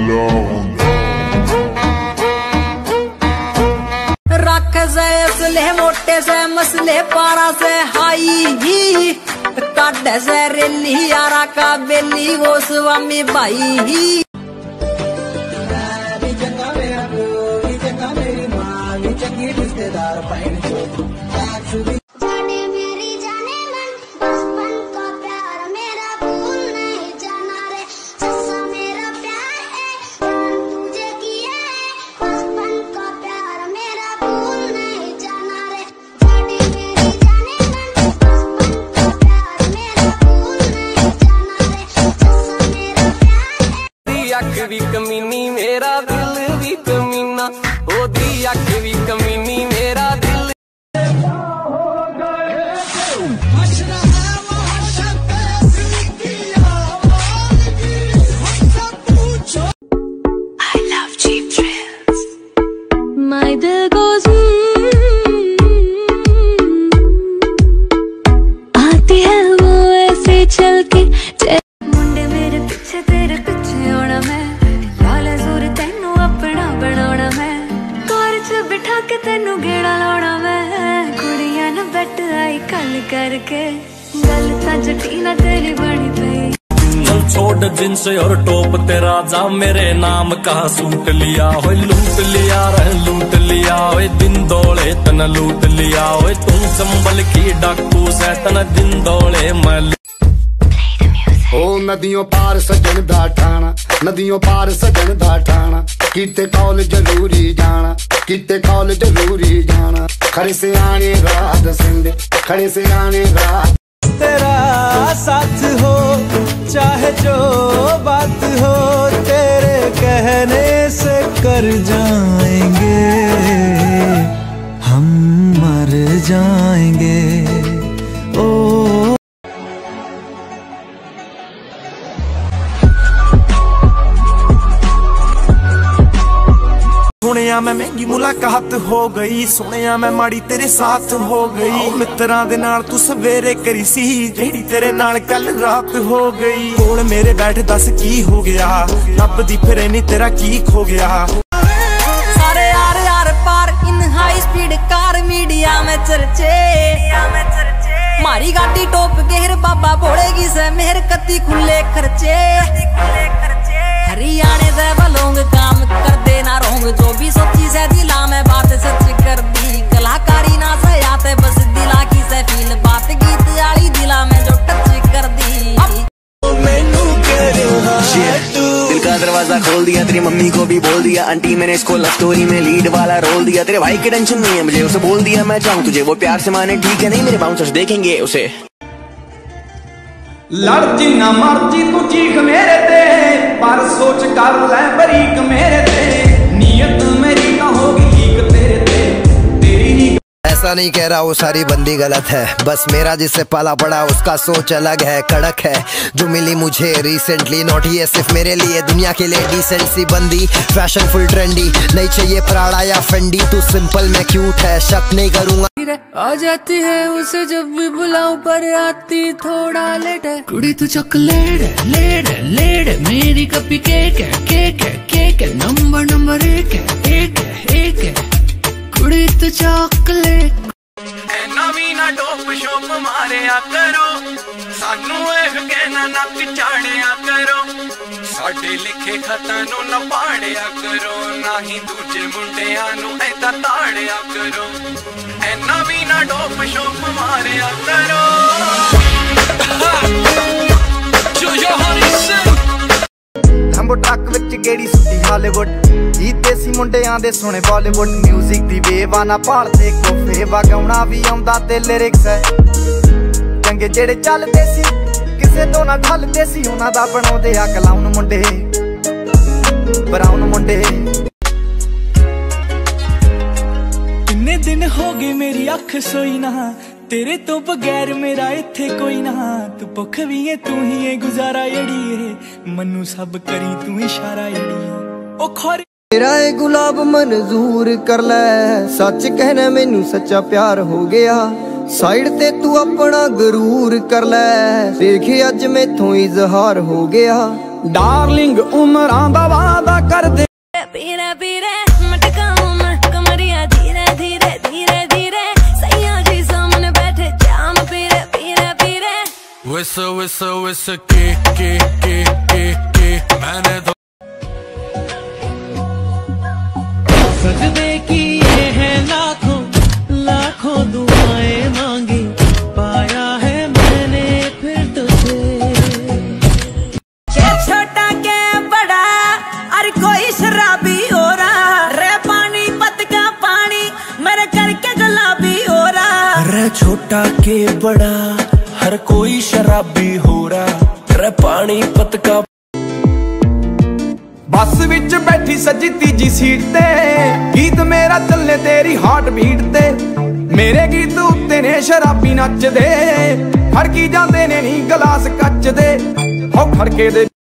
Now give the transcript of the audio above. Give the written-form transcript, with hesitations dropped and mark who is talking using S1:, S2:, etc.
S1: रख से असले मोटे से मसले पारा से हाई ही काढ़ से रेली यारा का बेली वो स्वामी भाई ही।
S2: अख भी कमीनी मेरा दिल भी कमीना, ओदी अख भी कमीनी मेरा दिल।
S3: I love cheap thrills. My दिल goes आती है वो ऐसे चल के। मुंडे मेरे पीछे तेरे पीछे होना मैं, लाल जोर तेनू अपना बनाना मैं, कार च बिठा के तेनू गेड़ा लाना मैं, कुड़ियां ना बैठ आई कल करके, गल तां जटी ना तेरी बनी पई।
S4: चल छोड़ जींस और टॉप तेरा जा मेरे नाम का सूट लिया हो, लूट लिया रह लूट लिया हो, दिन दौड़े तन लूट लिया हो, तुम संभल की डाकू से तन दिन दौड़े मैं।
S5: ओ नदियों पार सजन दा ठाना, नदियों पार सजन दा ठाना, किते कॉल जरूरी जाना, किते कॉल जरूरी जाना, खड़े से आने रात सिंधे, खड़े से आने रात।
S6: तेरा साथ हो चाहे जो बात हो, तेरे कहने से कर जाएंगे हम, मर जाएंगे ओ। सुनिया मैं महंगी मुलाकात हो गई, सुनिया मैं माड़ी तेरे साथ हो गई, मित्रां दे नाल तू सवेरे करी सी जेड़ी तेरे नाल कल रात हो गई। कोल मेरे बैठ दस की हो गया, लभदी फिरे नी तेरा की खो गया।
S1: सारे यार यार पार इन हाई स्पीड कार मीडिया में चर्चे, मारी गाड़ी टॉप गेर बाबा बोलेगी से मेहर कती खुले खर्चे, हरियाणे से बलोंग काम कर देना रोंग, जो भी सोची से दिला में बात सच कर दी, कलाकारी ना से आते बस दिला की से फील, बात गीत आली दिला में जो टच कर दी।
S7: दिल का दरवाजा खोल दिया, तेरी मम्मी को भी बोल दिया, आंटी मैंने इसको लव स्टोरी में लीड वाला रोल दिया, तेरे भाई की टेंशन नहीं है मुझे, उसे बोल दिया मैं चाहूँ तुझे वो प्यार से माने, ठीक है नहीं मेरे बाउंसर्स देखेंगे उसे।
S6: लड़ जिन्ना मर्जी तू चीख मेरे ते, पर सोच कर ले बरीक मेरे ते, नीयत मेरी ना होगी लीक तेरे ते, तेरी ही।
S8: ऐसा नहीं कह रहा वो सारी बंदी गलत है, बस मेरा जिससे पाला पड़ा उसका सोच अलग है, कड़क है जो मिली मुझे रिसेंटली, नॉट ये सिर्फ मेरे लिए दुनिया के लिए डिसेंट सी बंदी, फैशन फुल ट्रेंडी, नहीं चाहिए प्राड़ा या फेंडी, तू सिंपल में क्यूट है शक नहीं करूंगा।
S3: आ जाती है उसे जब भी बुलाऊं पर आती थोड़ा लेट है, कुड़ी तू चॉकलेट लेट लेट मेरी कपी केक है केक है केक है, नंबर नंबर एक है एक है एक है, कुड़ी तू चॉकलेट।
S6: नवी ना डोप शोप मारिया करो, सानू एह कहना नक चाड़िया करो, साडे लिखे खतां नूं ना पाड़िया करो, ना ही दूजे मुंडियां नूं ऐदा ताड़िया करो, नवी ना डोप शोप मारिया करो। लंबो ट्रक विच गेड़ी सुट्टी हालीवुड, गीत देसी मुंडियां दे सुने बॉलीवुड, म्यूजिक दी वेवा ना भालदे कोफे, वगाउणा भी आउंदा ते लिरिक्स है, चंगे जेड़े चलदे सी किसे तो ना ढलदे सी, उन्हां दा बनाउंदे आ क्लाउन मुंडे ब्राउन मुंडे। किन्ने दिन हो गए मेरी अख सोई ना, तेरे तो बगैर मेरा इत्थे कोई ना, तू भुख भी है तू ही है गुजारा अड़िए, मनु सब करी तू इशारा अड़िए ओ खोरी।
S9: मेरा ए गुलाब मंजूर कर ले, सच कहना मैनू सच्चा प्यार हो गया, साइड ते तू अपना गरूर कर ले, देखे अज मैथों इजहार हो गया,
S10: डार्लिंग उमरां दा वादा कर दे
S3: पीरे पीरे मटकाऊं मैं कमरिया धीरे धीरे धीरे धीरे सैया जी सामने बैठे जाम पीरे पीरे पीरे
S4: विस विस विस के मैंने तो सजदे किए हैं लाखों लाखों दुआएं मांगी पाया है मैंने फिर तुझे।
S1: छोटा के बड़ा अरे कोई शराबी हो रहा रे पानी पत का पानी मेरे करके गुलाबी हो रहा
S4: रे छोटा के बड़ा हर कोई शराबी हो रहा रे पानी पत का।
S10: बस विच बैठी सजी तीजी सीट ते गीत मेरा चले तेरी हार्ट बीट ते मेरे गीत उत्ते ने शराबी नचदे खड़की जांदे ने नी गलास कच दे हो खड़के दे